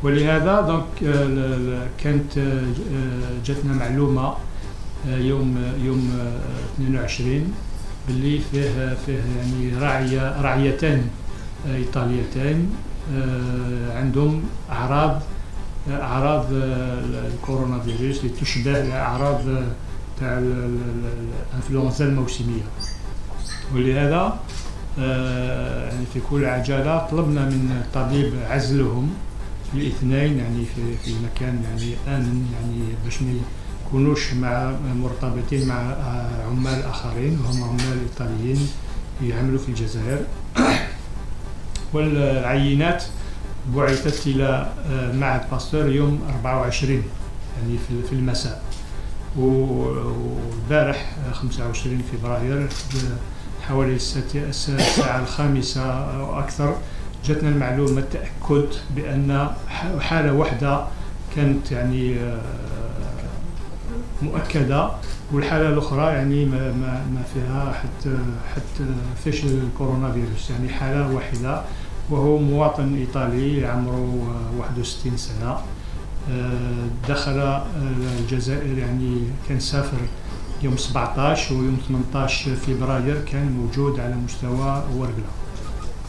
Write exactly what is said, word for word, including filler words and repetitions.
ولهذا دونك كانت جاتنا معلومه يوم يوم اثنين وعشرين باللي فيه فيه يعني راعيه راعيتان ايطاليتين عندهم اعراض اعراض الكورونا فيروس اللي تشبه اعراض تاع الانفلونزا الموسميه. ولهذا يعني في كل عجله طلبنا من الطبيب عزلهم الاثنين يعني في في مكان يعني امن، يعني باش ما يكونوش مع مرتبطين مع عمال اخرين وهم عمال ايطاليين يعملوا في الجزائر. والعينات بعثت الى معهد باستور يوم أربعة وعشرين يعني في المساء، والبارح خمسة وعشرين فبراير حوالي الساعة الخامسة أو أكثر جاتنا المعلومة التأكد بأن حالة واحدة كانت يعني مؤكدة، والحالة الأخرى يعني ما ما فيها حتى حتى فيش الكورونا فيروس، يعني حالة واحدة وهو مواطن إيطالي عمره واحد وستين سنة دخل الجزائر، يعني كان سافر يوم سبعطاش ويوم ثمنطاش فبراير كان موجود على مستوى ورقلة.